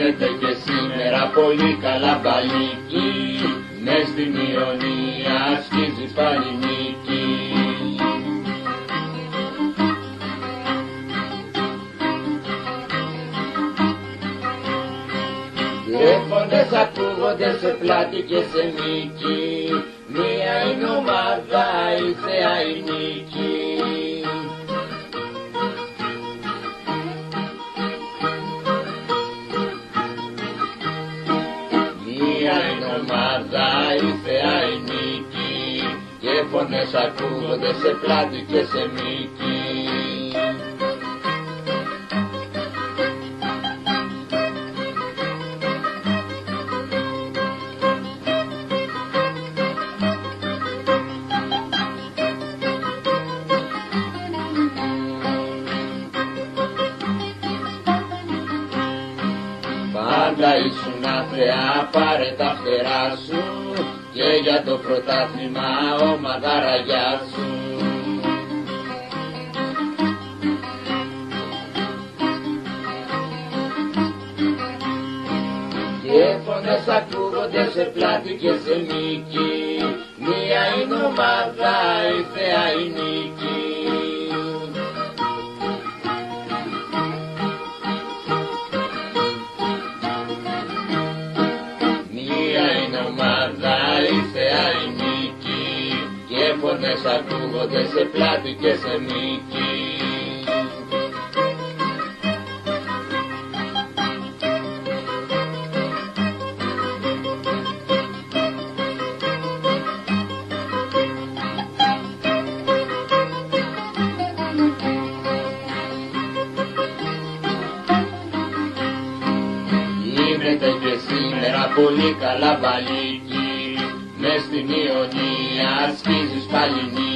Γίνεται και σήμερα πολύ καλά μπαλίκι, μες στην Ιωνία σκίζει πάλι νίκη. Και φωνές ακούγονται σε πλάτη και σε μήκη, μία είναι ομάδα, η θεά η νίκη. Μία είναι ομάδα, η θεά η νίκη, και φωνές ακούγονται σε πλάτη και σε μήκη. Πάντα ήσουν αθεά, πάρε τα φτερά σου και για το πρωτάθλημα ομάδα γεια σου. Και φωνές ακούγονται σε πλάτη και σε μήκη, μία είναι ομάδα, η θεά η νίκη. Και φωνές ακούγονται σε πλάτη και σε μήκη. Γίνεται και σήμερα πολύ καλά μπαλίκι, μες στην Ιωνία σκίζεις πάλι νίκη.